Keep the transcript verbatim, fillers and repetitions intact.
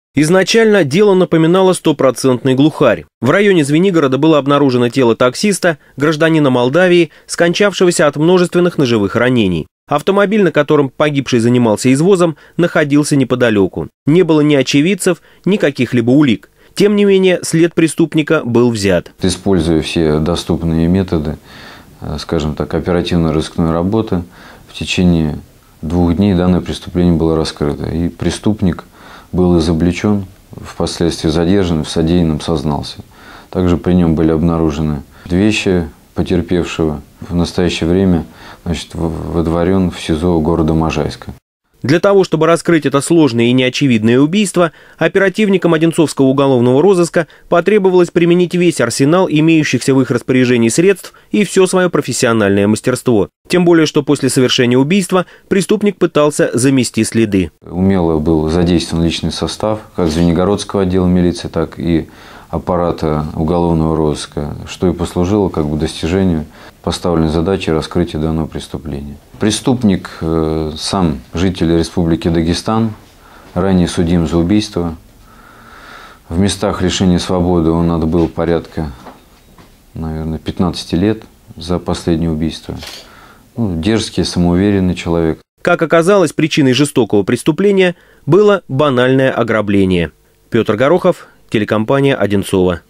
Изначально дело напоминало стопроцентный глухарь. В районе Звенигорода было обнаружено тело таксиста, гражданина Молдавии, скончавшегося от множественных ножевых ранений. Автомобиль, на котором погибший занимался извозом, находился неподалеку. Не было ни очевидцев, ни каких-либо улик. Тем не менее, след преступника был взят. Используя все доступные методы, скажем так, оперативно-розыскной работы, в течение двух дней данное преступление было раскрыто. И преступник был изобличен, впоследствии задержан, в содеянном сознался. Также при нем были обнаружены вещи потерпевшего. В настоящее время, значит, выдворен в СИЗО города Можайска. Для того, чтобы раскрыть это сложное и неочевидное убийство, оперативникам Одинцовского уголовного розыска потребовалось применить весь арсенал имеющихся в их распоряжении средств и все свое профессиональное мастерство. Тем более, что после совершения убийства преступник пытался замести следы. Умело был задействован личный состав как Звенигородского отдела милиции, так и аппарата уголовного розыска, что и послужило как бы достижению поставленной задачи раскрытия данного преступления. Преступник э, сам житель Республики Дагестан, ранее судим за убийство. В местах лишения свободы он отбыл порядка, наверное, пятнадцати лет за последнее убийство. Ну, дерзкий, самоуверенный человек. Как оказалось, причиной жестокого преступления было банальное ограбление. Петр Горохов, телекомпания «Одинцово».